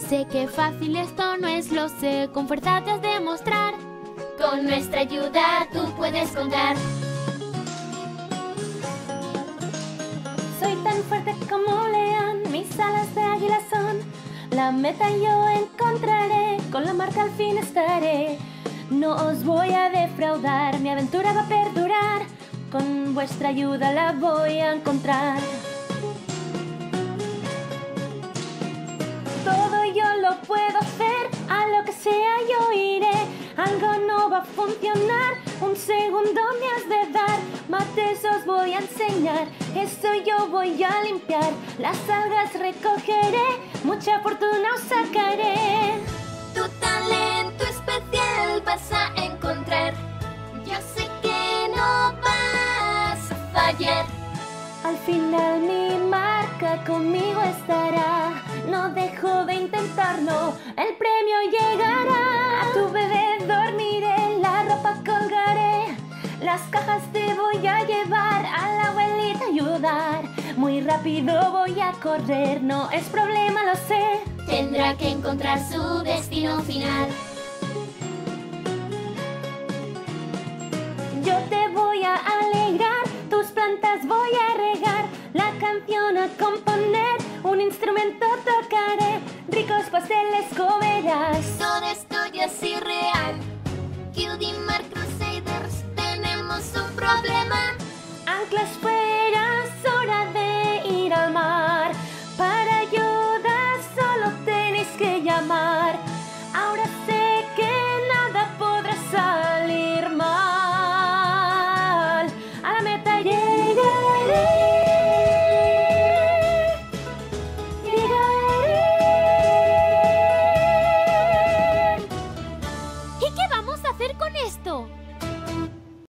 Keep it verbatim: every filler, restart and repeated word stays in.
Sé que fácil esto no es, lo sé, con fuerza te has de mostrar. Con nuestra ayuda tú puedes contar. Soy tan fuerte como un león, mis alas de águila son. La meta yo encontraré, con la marca al fin estaré. No os voy a defraudar, mi aventura va a perdurar. Con vuestra ayuda la voy a encontrar. Todo yo lo puedo hacer, a lo que sea yo iré. Algo no va a funcionar, un segundo me has de dar. Mates os voy a enseñar, esto yo voy a limpiar. Las algas recogeré, mucha fortuna os sacaré. Tu talento especial vas a encontrar. Yo sé que no vas a fallar. Al final mi marca conmigo estará. No dejo de intentarlo, el premio llegará. A tu bebé dormiré, la ropa colgaré. Las cajas te voy a llevar, a la abuelita ayudar. Muy rápido voy a correr, no es problema, lo sé. Tendrá que encontrar su destino final. Yo te voy a alegrar, tus plantas voy a regar. La canción a componer, un instrumento tocaré. Ricos pasteles comerás.